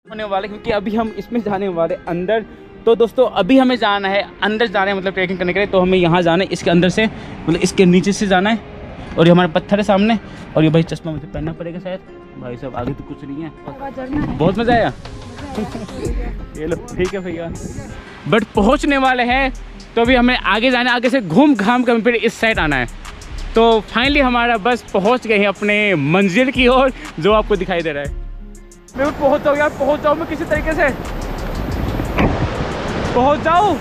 होने वाले, क्योंकि अभी हम इसमें जाने वाले अंदर। तो दोस्तों अभी हमें जाना है अंदर, जाना है मतलब ट्रैकिंग करने के लिए। तो हमें यहाँ जाना है इसके अंदर से, मतलब इसके नीचे से जाना है। और ये हमारा पत्थर है सामने, और ये भाई चश्मा मुझे पहनना पड़ेगा शायद। भाई साहब आगे तो कुछ नहीं है। बहुत मज़ा आया। ये लो ठीक है भैया, बट पहुँचने वाले हैं। तो अभी हमें आगे जाना है, आगे से घूम घाम कर फिर इस साइड आना है। तो फाइनली हमारा बस पहुँच गए हैं अपने मंजिल की ओर, जो आपको दिखाई दे रहा है। मैं पहुँच जाऊँ यार, पहुँच जाऊँ मैं किसी तरीके से, पहुँच जाऊँ।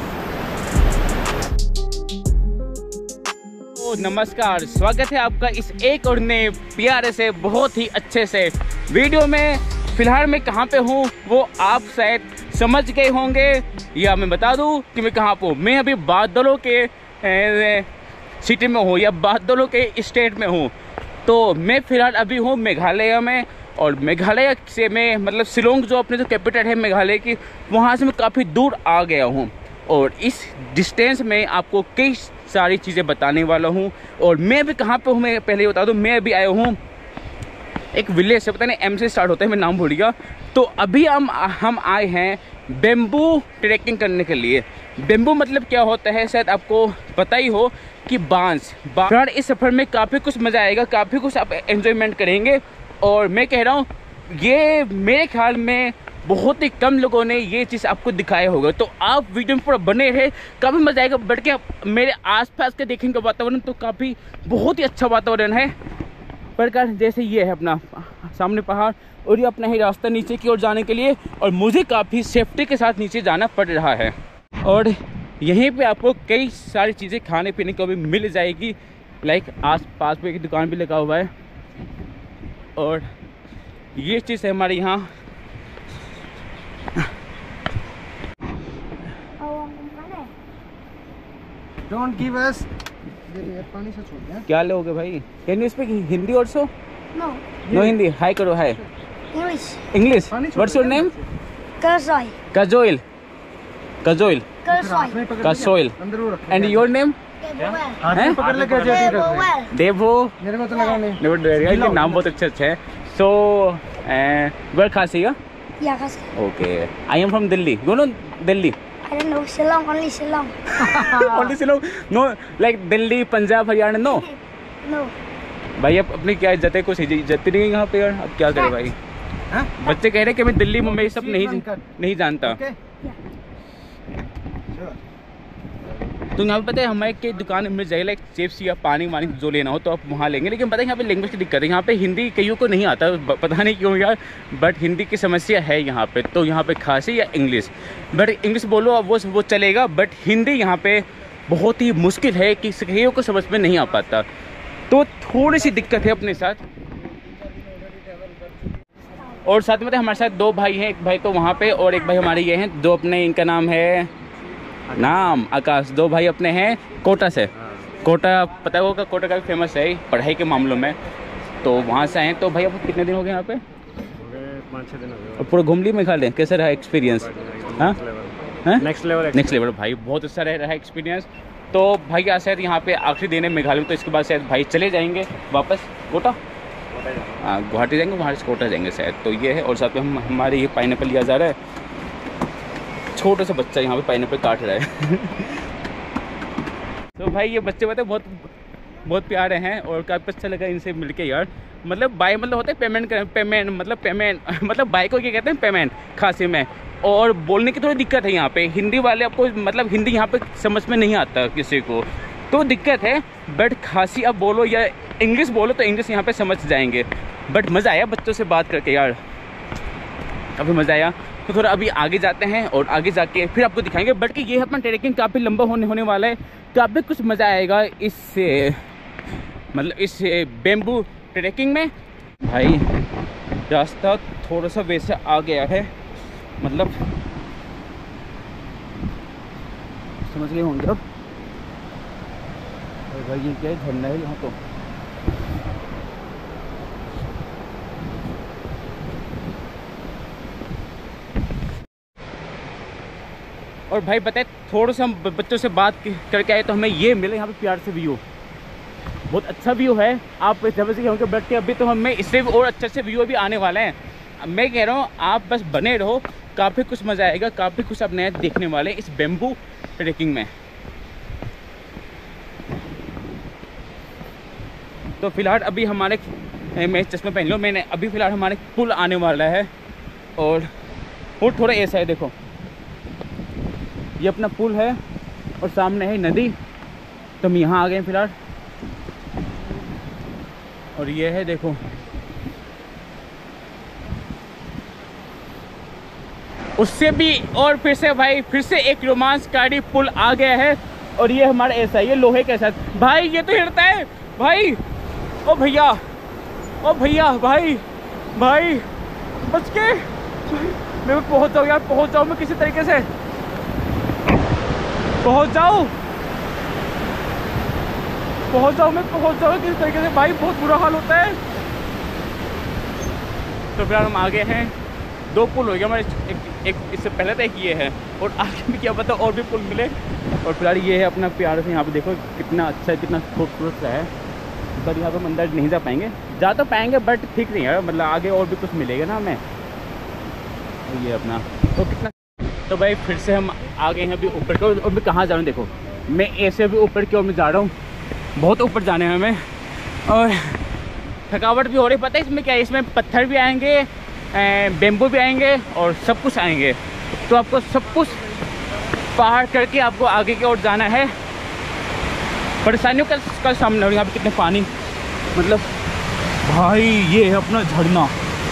नमस्कार, स्वागत है आपका इस एक और नए प्यारे से बहुत ही अच्छे से वीडियो में। फिलहाल मैं कहाँ पे हूँ वो आप शायद समझ गए होंगे, या मैं बता दूँ कि मैं कहाँ पे हूँ। मैं अभी बादलों के सिटी में हूँ, या बादलों के स्टेट में हूँ। तो मैं फिलहाल अभी हूँ मेघालय में, और मेघालय से मैं मतलब शिलोंग जो अपने जो कैपिटल है मेघालय की, वहाँ से मैं काफ़ी दूर आ गया हूँ। और इस डिस्टेंस में आपको कई सारी चीज़ें बताने वाला हूँ। और मैं भी कहाँ पे हूँ मैं पहले ही बता दूँ। मैं अभी आया हूँ एक विलेज से, पता नहीं एम से स्टार्ट होता है, मैं नाम भूल गया। तो अभी हम आए हैं बेम्बू ट्रैकिंग करने के लिए। बेम्बू मतलब क्या होता है शायद आपको पता ही हो कि बांस। इस सफ़र में काफ़ी कुछ मज़ा आएगा, काफ़ी कुछ आप एंजॉयमेंट करेंगे। और मैं कह रहा हूँ ये मेरे ख्याल में बहुत ही कम लोगों ने ये चीज़ आपको दिखाया होगा। तो आप वीडियो में पूरा बने रहे, काफ़ी मज़ा आएगा। बट क्या मेरे आसपास के देखेंगे वातावरण तो काफ़ी बहुत ही अच्छा वातावरण है। पर जैसे ये है अपना सामने पहाड़, और ये अपना ही रास्ता नीचे की ओर जाने के लिए, और मुझे काफ़ी सेफ्टी के साथ नीचे जाना पड़ रहा है। और यहीं पे आपको कई सारी चीज़ें खाने पीने को भी मिल जाएगी। लाइक आस पास पे एक दुकान भी लगा हुआ है। और ये चीज़ है हमारे यहाँ। Don't give us पानी से छोड़ दिया। क्या लोगे भाई? Can you speak Hindi also? No. No Hindi. Hi करो, hi. English. English. What's your name? Kasoi. काजोइल। काजोइल। Kasoi. कासोइल। अंदर वो रखो। And your name? हाथ में पकड़ लेके जाती है। देवो। मेरे को तो लगा नहीं। नेवर डेरिया। इनके नाम बहुत अच्छे है। So where Khasia? Yeah, Kasoi. Okay, I am from Delhi. You know Delhi? I don't know. Shillong, only Shillong. Only Shillong? No, like Delhi, Punjab, Haryana? No No. भाई अब अपनी क्या इज्जत है, कुछ इज्जत नहीं है यहाँ पे यार। अब क्या करें भाई? हाँ? बच्चे कह रहे हैं कि मैं दिल्ली मुंबई सब नहीं जानता। Okay? तो यहाँ पे पता है हमारे की दुकान मिल जाएगी, लाइक चिप्स या पानी वानी जो लेना हो तो आप वहाँ लेंगे। लेकिन पता है यहाँ पे लैंग्वेज की दिक्कत है। यहाँ पे हिंदी कईयों को नहीं आता, पता नहीं क्यों यार, बट हिंदी की समस्या है यहाँ पे। तो यहाँ पे खासी या इंग्लिश, बट इंग्लिश बोलो अब वो चलेगा, बट हिंदी यहाँ पे बहुत ही मुश्किल है कि कईयों को समझ में नहीं आ पाता। तो थोड़ी सी दिक्कत है अपने साथ। और साथ में हमारे साथ दो भाई हैं, एक भाई तो वहाँ पे और एक भाई हमारे ये हैं, दो अपने, इनका नाम है आकाश। दो भाई अपने हैं कोटा से। कोटा पता होगा, कोटा का भी फेमस है पढ़ाई के मामलों में। तो वहाँ से आए हैं। तो भाई आपको कितने दिन हो गए यहाँ पे? 5-6 दिन हो गए। और पूरा घूम ली मेघालय, कैसा रहा एक्सपीरियंस? हाँ, नेक्स्ट लेवल भाई, बहुत अच्छा रहा एक्सपीरियंस। तो भाई आज शायद यहाँ पे आखिरी दिन है मेघालय में, तो इसके बाद शायद भाई चले जाएंगे वापस कोटा। हाँ, गुवाहाटी जाएंगे, वहाँ से कोटा जाएंगे शायद। तो ये है। और साथ में हमारे ये पाइनएप्पल लिया जा रहा है। छोटा सा बच्चा यहाँ पे पाइनएप्पल काट रहा है। तो भाई ये बच्चे बहुत प्यारे हैं, और काफ़ी अच्छा लगा इनसे मिलके यार। मतलब बाय मतलब होता है पेमेंट मतलब बाय को क्या कहते हैं? पेमेंट खासी में। और बोलने की थोड़ी दिक्कत है यहाँ पे। हिंदी वाले आपको मतलब हिंदी यहाँ पे समझ में नहीं आता किसी को, तो दिक्कत है। बट खासी आप बोलो या इंग्लिश बोलो तो इंग्लिश यहाँ पे समझ जाएंगे। बट मज़ा आया बच्चों से बात करके यार, काफ़ी मज़ा आया। तो थोड़ा अभी आगे जाते हैं और आगे जाके फिर आपको दिखाएंगे। बट कि ये अपना ट्रैकिंग काफ़ी लंबा होने वाला है, काफ़ी कुछ मज़ा आएगा इस बेम्बू ट्रैकिंग में। भाई रास्ता थोड़ा सा वैसा आ गया है, मतलब समझ गए होंगे अब। भाई ये क्या है? झरना है यहाँ तो। और भाई बताए थोड़ा सा हम बच्चों से बात करके आए तो हमें ये मिले यहाँ पे प्यार से व्यू, बहुत अच्छा व्यू है। आप जब से होंगे, बट अभी तो हमें इससे भी और अच्छे से व्यू अभी आने वाले हैं। मैं कह रहा हूँ आप बस बने रहो, काफ़ी कुछ मज़ा आएगा, काफ़ी कुछ आप नया देखने वाले इस बेम्बू ट्रेकिंग में। तो फिलहाल अभी हमारे, मैं चश्मा पहन लो मैंने, अभी फ़िलहाल हमारे पुल आने वाला है और पुल थोड़ा ऐसा है, देखो ये अपना पुल है और सामने है नदी। तो हम यहाँ आ गए हैं फ़िलहाल और ये है देखो, उससे भी और फिर से भाई फिर से एक रोमांचकारी पुल आ गया है और ये हमारा ऐसा है, ये लोहे के साथ भाई ये तो हिलता है भाई। ओ भैया, ओ भैया, भाई भाई बच के, मैं पहुंच जाऊँ यार, पहुंच जाऊँ मैं किसी तरीके से, पहुंच जाऊँ मैं, पहुंच जाऊँ किसी तरीके से भाई, बहुत बुरा हाल होता है। तो फिलहाल हम आगे हैं, 2 पुल हो गया हमारे, एक इससे पहले तो एक ये है और आगे भी क्या पता और भी पुल मिले। और फिलहाल ये है अपना प्यार से, यहाँ पे देखो कितना अच्छा है, कितना खूबसूरत सा है। पर यहाँ पे हम अंदर नहीं जा पाएंगे, जा तो पाएंगे बट ठीक नहीं है, मतलब आगे और भी कुछ मिलेगा ना हमें। ये अपना तो कितना, तो भाई फिर से हम आ गए हैं अभी ऊपर की ओर। और मैं कहाँ जा रहा हूँ देखो, मैं ऐसे भी ऊपर की ओर में जा रहा हूँ, बहुत ऊपर जाने हैं हमें और थकावट भी हो रही। पता है इसमें क्या है, इसमें पत्थर भी आएंगे, बेम्बू भी आएंगे और सब कुछ आएंगे। तो आपको सब कुछ पहाड़ करके आपको आगे की ओर जाना है। परेशानियों का सामना। और यहाँ पे कितने पानी, मतलब भाई ये है अपना झरना,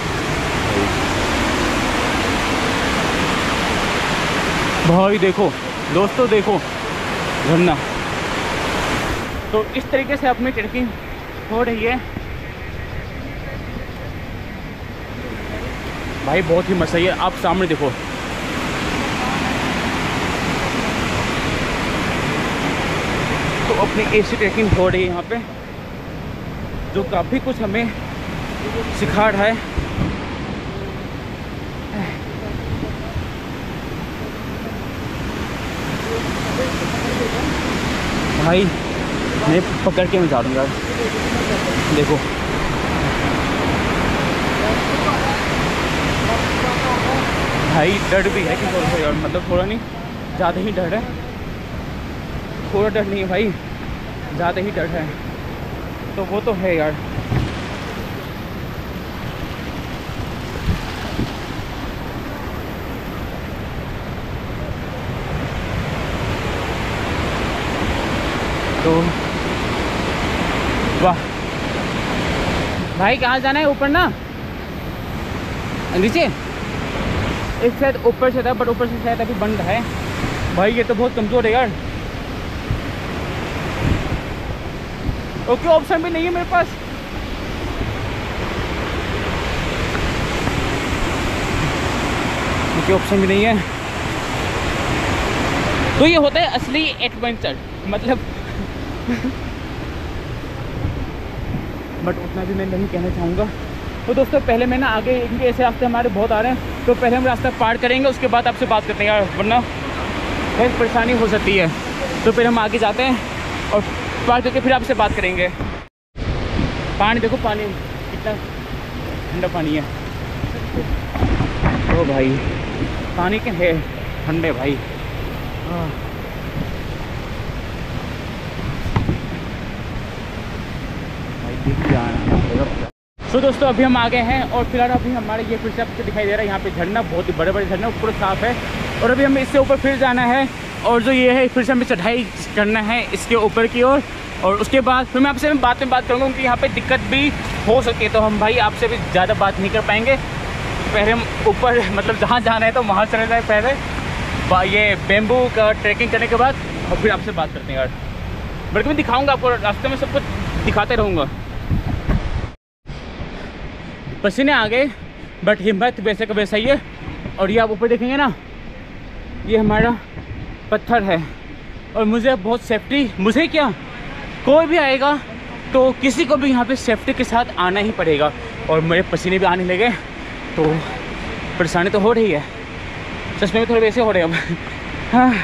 भाई देखो दोस्तों, देखो झरना। तो इस तरीके से अपनी ट्रैकिंग हो रही है भाई, बहुत ही मजा है। आप सामने देखो, तो अपनी ऐसी ट्रैकिंग हो रही है यहाँ पे, जो काफ़ी कुछ हमें सिखा रहा है। भाई मैं पकड़ के मैं जा दूँगा, देखो भाई डर भी है कि थोड़ा सा यार, मतलब थोड़ा नहीं, ज़्यादा ही डर है। थोड़ा डर नहीं है भाई, ज़्यादा ही डर है, तो वो तो है यार। तो वाह भाई, कहाँ जाना है? ऊपर ना, नीचे एक शायद ऊपर से था, बट ऊपर से शायद अभी बंद है। भाई ये तो बहुत कमज़ोर है यार। ओके, ऑप्शन भी नहीं है मेरे पास। ओके, ऑप्शन भी नहीं है। तो ये होता है असली एडवेंचर, मतलब बट उतना भी मैं नहीं कहना चाहूँगा। तो दोस्तों पहले मैं ना आगे, क्योंकि ऐसे रास्ते हमारे बहुत आ रहे हैं, तो पहले हम रास्ता पार करेंगे, उसके बाद आपसे बात करते हैं यार, वरना बहुत परेशानी हो सकती है। तो फिर हम आगे जाते हैं और पार करके फिर आपसे बात करेंगे। पानी देखो, पानी कितना ठंडा पानी है। ओ भाई पानी क्या है, ठंडे भाई। तो दोस्तों अभी हम आ गए हैं और फिलहाल अभी हमारे ये फिर से आपको दिखाई दे रहा है, यहाँ पे झरना, बहुत ही बड़े बड़े झरना, ऊपर साफ है। और अभी हमें इससे ऊपर फिर जाना है, और जो ये है फिर से हमें चढ़ाई करना है इसके ऊपर की ओर। और उसके बाद फिर मैं आपसे बात में बात करूँगा, क्योंकि यहाँ पे दिक्कत भी हो सके, तो हम भाई आपसे भी ज़्यादा बात नहीं कर पाएंगे। पहले हम ऊपर, मतलब जहाँ जाना है तो वहाँ चले जाए पहले, ये बेम्बू का ट्रैकिंग करने के बाद, और फिर आपसे बात करते हैं यार। बल्कि मैं दिखाऊँगा आपको, रास्ते में सब कुछ दिखाते रहूँगा। पसीने आ गए, बट हिम्मत वैसे का वैसा ही है। और ये आप ऊपर देखेंगे ना, ये हमारा पत्थर है, और मुझे बहुत सेफ्टी, मुझे क्या, कोई भी आएगा तो किसी को भी यहाँ पे सेफ्टी के साथ आना ही पड़ेगा। और मेरे पसीने भी आने लगे, तो परेशानी तो हो रही है, चश्मे में थोड़े वैसे हो रहे हैं अब। हाँ,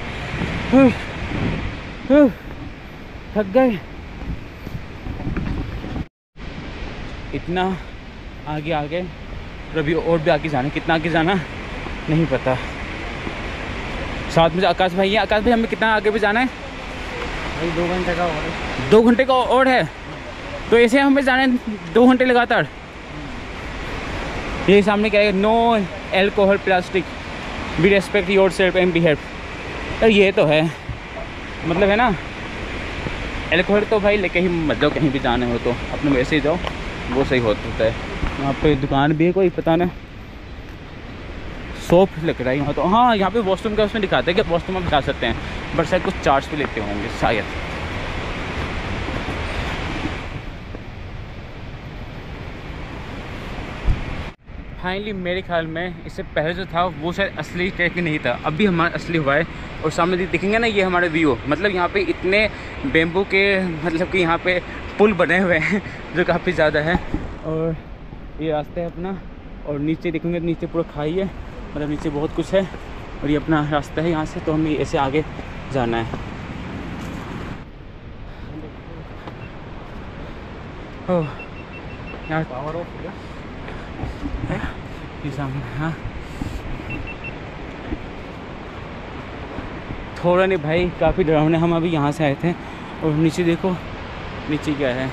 थक गए। इतना आगे और अभी और भी आगे जाना है, कितना आगे जाना नहीं पता। साथ में आकाश भाई है। आकाश भाई हमें कितना आगे भी जाना है? भाई 2 घंटे का और है। 2 घंटे का और है, तो ऐसे हमें जाना है 2 घंटे लगातार। ये सामने क्या है, no alcohol plastic, be respect yourself and behave. तो ये तो है, मतलब है ना, एल्कोहल तो भाई लेके ही मत जाओ, कहीं भी जाने हो तो अपने वैसे ही जाओ, वो सही होता है। यहाँ पे दुकान भी है कोई पता ना, शॉप लग रहा है यहाँ तो। हाँ यहाँ पे वॉशरूम का उसमें दिखाते हैं कि वॉशरूम आप जा सकते हैं, बट शायद कुछ चार्ज भी लेते होंगे शायद। फाइनली मेरे ख्याल में इससे पहले जो था वो शायद असली ट्रैक नहीं था, अभी हमारा असली हुआ है। और सामने दिखेंगे ना, ये हमारे व्यू, मतलब यहाँ पे इतने बेम्बू के मतलब कि यहाँ पे पुल बने हुए हैं जो काफ़ी ज़्यादा है। और ये रास्ता है अपना, और नीचे देखेंगे नीचे पूरा खाई है, मतलब नीचे बहुत कुछ है। और ये अपना रास्ता है यहाँ से, तो हमें ऐसे आगे जाना है। ओह यार पावर ऑफ हो सामने। हाँ थोड़ा नहीं भाई, काफ़ी डरावने। हम अभी यहाँ से आए थे और नीचे देखो, नीचे क्या है,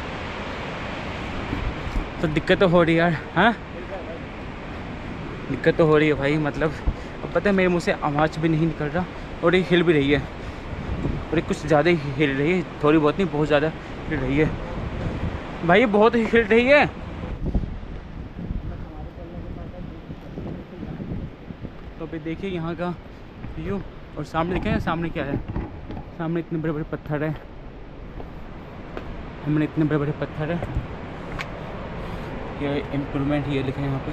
तो दिक्कत तो हो रही है यार। हाँ दिक्कत तो हो रही है भाई, मतलब अब पता है मेरे मुंह से आवाज़ भी नहीं निकल रहा, और ये हिल भी रही है, और ये कुछ ज़्यादा ही हिल रही है, थोड़ी बहुत नहीं बहुत ज़्यादा हिल रही है भाई, ये बहुत ही हिल रही है। तो अभी देखिए यहाँ का व्यू, और सामने देखें सामने क्या है, सामने इतने बड़े बड़े पत्थर है, हमने इतने बड़े बड़े पत्थर है। ये इम्प्रूवमेंट ये लिखे यहाँ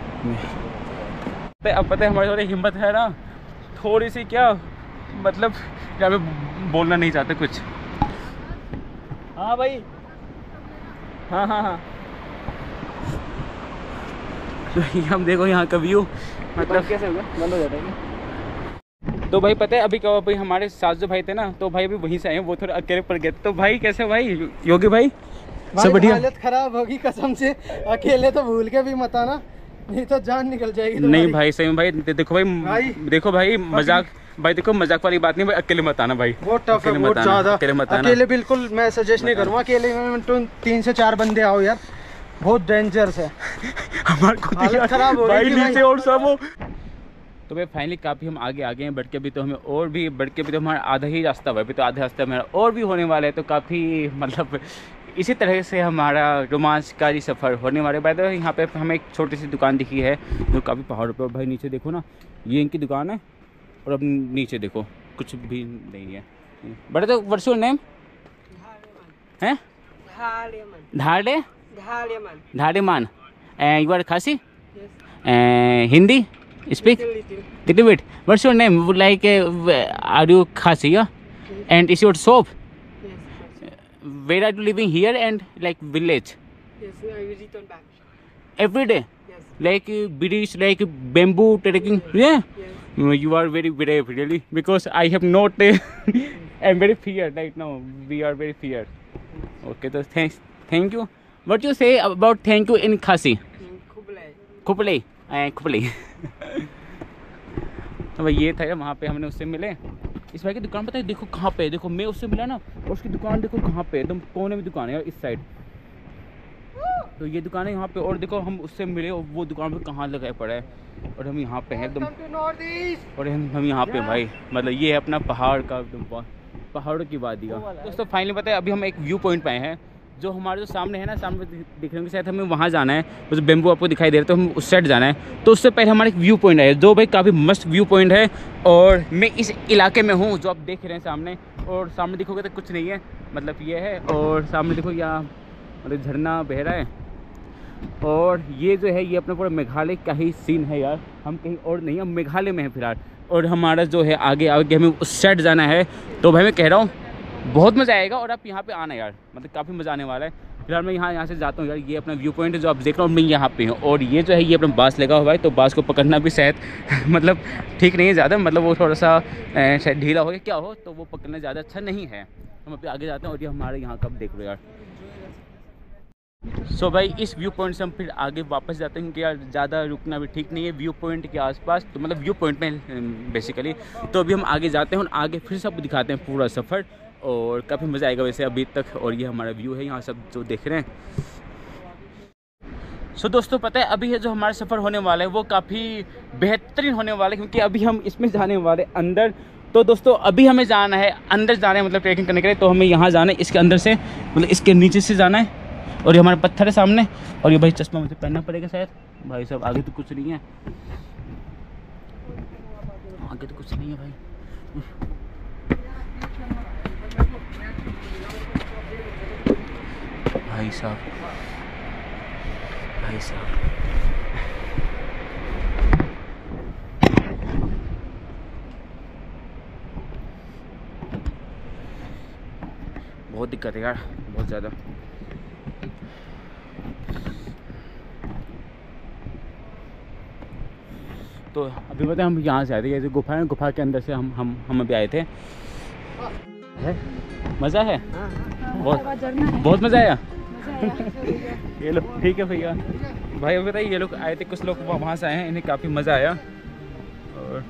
पे। अब पता है हमारी थोड़ी हिम्मत है ना, थोड़ी सी, क्या मतलब यहाँ पे बोलना नहीं चाहते कुछ। हाँ भाई, हाँ हाँ हाँ। तो हम देखो यहाँ का व्यू, मतलब कैसे होगा, बंद हो जाता है। तो भाई पता है अभी क्या, भाई हमारे साथ जो भाई थे ना, तो भाई अभी वहीं से आए, वो थोड़े अकेले पड़ गए। तो भाई कैसे भाई, योगी भाई सब बढ़िया? हालत खराब होगी कसम से, अकेले तो भूल के भी मत आना, नहीं तो जान निकल जाएगी। नहीं भाई सही में भाई, देखो भाई देखो भाई, मजाक भाई, देखो मजाक वाली बात नहीं भाई, अकेले मत आना भाई, बहुत टफ है, बहुत ज्यादा। अकेले बिल्कुल मैं सजेस्ट नहीं करूँगा, अकेले में तो 3 से 4 बंदे आओ यार, बहुत डेंजरस है। हमारे को हालत खराब हो रही है नीचे और सब हो। तो भाई फाइनली काफ़ी हम आगे आ गए हैं, बढ़ के भी तो हमें और भी बढ़ के भी तो हमारा आधा ही रास्ता हुआ, अभी तो आधा रास्ता हमारा और भी होने वाला है। तो काफ़ी मतलब इसी तरह से हमारा रोमांचकारी सफ़र होने वाले। बाय द वे यहाँ पे हमें एक छोटी सी दुकान दिखी है जो काफ़ी पहाड़ों पर। भाई नीचे देखो ना, ये इनकी दुकान है, और अब नीचे देखो कुछ भी नहीं है। बट तो व्हाट्स योर नेम है? धाड़े धाड़ेमान। यू आर खासी? Hindi speak little bit. What's your name? Like are you Khasi? Yeah? And is your shop? Yes. Where are you living here and like village? Yes, I return back. Every day? Yes. Like British, like bamboo trekking? Yeah? Yes. You are very brave really, because I have not I'm very feared right now. We are very feared. Okay, so thank you. What you say about thank you in Khasi? Kublai. Kublai. तो भाई ये था वहाँ पे हमने उससे मिले। इस भाई की दुकान पता है देखो कहाँ पे है, देखो मैं उससे मिला ना, और उसकी दुकान देखो कहाँ पे, एकदम कोने में दुकान है यार, इस साइड। तो ये दुकान है यहाँ पे, और देखो हम उससे मिले और वो दुकान पे कहाँ लगाया पड़ा है, और हम यहाँ पे हैं एकदम, और हम यहाँ पे भाई, मतलब ये है अपना पहाड़ का एकदम, पहाड़ों की वादी का। दोस्तों फाइनली पता है अभी हम एक व्यू पॉइंट पे आए हैं, जो हमारे जो सामने है ना, सामने दिख रहे हैं शायद, हमें वहाँ जाना है। वो जो बेम्बू आपको दिखाई दे रहा है, तो हम उस साइड जाना है। तो उससे पहले हमारा एक व्यू पॉइंट है जो भाई काफ़ी मस्त व्यू पॉइंट है, और मैं इस इलाके में हूँ जो आप देख रहे हैं सामने। और सामने देखोगे तो कुछ नहीं है, मतलब ये है, और सामने देखो यहाँ मतलब झरना बह रहा है। और ये जो है ये अपना पूरा मेघालय का ही सीन है यार, हम कहीं और नहीं, हम मेघालय में हैं फिलहाल। और हमारा जो है आगे आगे हमें उस साइड जाना है। तो भाई मैं कह रहा हूँ बहुत मज़ा आएगा, और आप यहाँ पे आना यार, मतलब काफ़ी मज़ा आने वाला है। फिलहाल मैं यहाँ से जाता हूँ यार, ये अपना व्यू पॉइंट है जो आप देख रहे हो, मैं यहाँ पे हूँ। और ये जो है ये अपना बाँस लगा हुआ है, तो बाँस को पकड़ना भी शायद मतलब ठीक नहीं है ज़्यादा, मतलब वो थोड़ा सा शायद ढीला हो गया क्या हो, तो वो पकड़ना ज़्यादा अच्छा नहीं है। हम अभी आगे जाते हैं, और ये हमारे यहाँ का देख लो यार। सो भाई इस व्यू पॉइंट से हम फिर आगे वापस जाते हैं क्योंकि यार ज़्यादा रुकना भी ठीक नहीं है व्यू पॉइंट के आसपास, तो मतलब व्यू पॉइंट में बेसिकली। तो अभी हम आगे जाते हैं और आगे फिर सब दिखाते हैं पूरा सफ़र, और काफ़ी मज़ा आएगा वैसे अभी तक। और ये हमारा व्यू है यहाँ सब जो देख रहे हैं। सो दोस्तों पता है अभी है जो हमारा सफ़र होने वाला है वो काफ़ी बेहतरीन होने वाला है, क्योंकि अभी हम इसमें जाने वाले अंदर। तो दोस्तों अभी हमें जाना है अंदर, जाना है मतलब ट्रैकिंग करने के लिए। तो हमें यहाँ जाना है इसके अंदर से, मतलब इसके नीचे से जाना है। और ये हमारे पत्थर है सामने, और ये भाई चश्मा मुझे पहनना पड़ेगा शायद। भाई साहब आगे तो कुछ नहीं है, आगे तो कुछ नहीं है भाई। भाई साहब, भाई साहब बहुत दिक्कत है यार, बहुत ज़्यादा। तो अभी बताएं हम यहाँ से आए थे, ये जो गुफा है, गुफा के अंदर से हम अभी आए थे। मज़ा है, बहुत मज़ा आया। ये लोग ठीक है भैया, भाई अभी बताइए ये लोग आए थे, कुछ लोग वहाँ से आए हैं, इन्हें काफ़ी मज़ा आया। और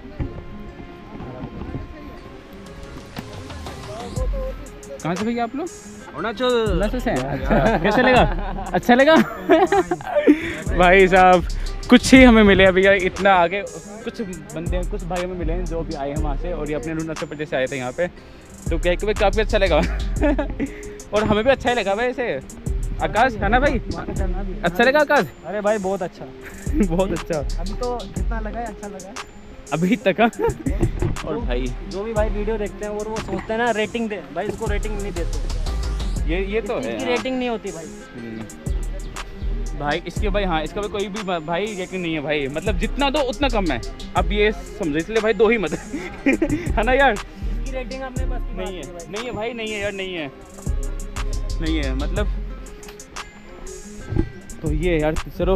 कहाँ से भैया आप लोग? अरुणाचल से। अच्छा कैसे लगा? अच्छा लगा? भाई साहब कुछ ही हमें मिले भैया, इतना आगे कुछ बंदे कुछ भाई हमें मिले हैं जो भी आए हैं वहाँ से, और ये अपने अरुणाचल प्रदेश से आए थे यहाँ पे। तो कह के भाई काफ़ी अच्छा लगा। और हमें भी अच्छा ही लगा भाई ऐसे। आकाश है ना भाई, अच्छा लगा आकाश? अरे भाई बहुत अच्छा। बहुत अच्छा, अभी तो जितना लगा है अच्छा लगा अभी तक। और भाई जो भी भाई वीडियो देखते हैं और वो सोचते हैं ना रेटिंग दे, भाई इसको रेटिंग नहीं देते, ये तो है, रेटिंग नहीं होती भाई। भाई इसके भाई हाँ इसका भी कोई भी भाई रेटिंग नहीं है भाई, मतलब जितना दो उतना कम है। अब ये समझो, इसलिए भाई दो ही मत। है ना यार? इसकी रेटिंग आपने बस नहीं है, नहीं है भाई, नहीं है यार, नहीं है, नहीं है मतलब। तो ये यार चलो,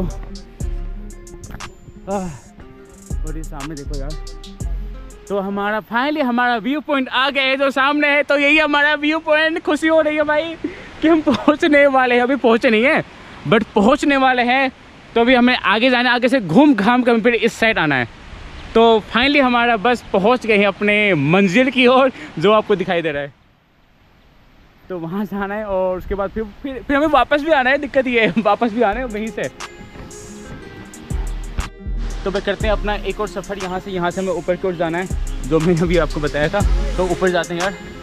और ये सामने देखो यार, तो हमारा फाइनली हमारा व्यू पॉइंट आ गया है जो सामने है। तो यही हमारा व्यू पॉइंट। खुशी हो रही है भाई कि हम पहुंचने वाले हैं, अभी पहुंचे नहीं है बट पहुंचने वाले हैं। तो अभी हमें आगे जाना है, आगे से घूम घाम कर फिर इस साइड आना है। तो फाइनली हमारा बस पहुंच गए हैं अपने मंजिल की ओर, जो आपको दिखाई दे रहा है। तो वहाँ से आना है और उसके बाद फिर हमें वापस भी आना है। दिक्कत ये है वापस भी आना है वहीं से। तो मैं करते हैं अपना एक और सफ़र यहाँ से हमें ऊपर की ओर जाना है, जो मैंने अभी आपको बताया था। तो ऊपर जाते हैं यार।